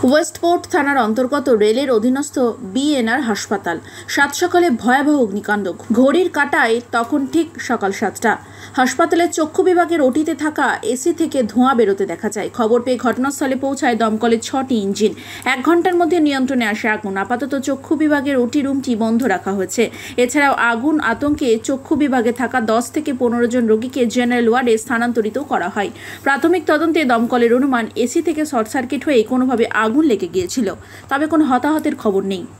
ওয়েস্টপোর্ট থানার অন্তর্গত রেলের অধীনস্থ বিএনআর হাসপাতাল। সাত সকালে ভয়াবহ অগ্নিকাণ্ড। ঘড়ির কাঁটায় তখন ঠিক সকাল 7টা। হাসপাতালের চক্ষু বিভাগের ওটিতে থাকা এসি থেকে ধোঁয়া বেরোতে দেখা যায়। খবর পেয়ে ঘটনাস্থলে পৌঁছায় দমকলের 6টি ইঞ্জিন। 1 ঘন্টার মধ্যে নিয়ন্ত্রণে আসে আগুন। আপাতত চক্ষু বিভাগের ওটি রুমটি বন্ধ রাখা হয়েছে। এছাড়াও আগুন আতঙ্কে চক্ষু বিভাগে থাকা 10 থেকে 15 জন রোগীকে জেনারেল ওয়ার্ডে স্থানান্তরিত করা হয়। প্রাথমিক তদন্তে দমকলের অনুমান এসি থেকে শর্ট সার্কিট হয়ে কোনোভাবে আগুন লেগে গিয়েছিল, তবে কোনো হতাহতের খবর নেই।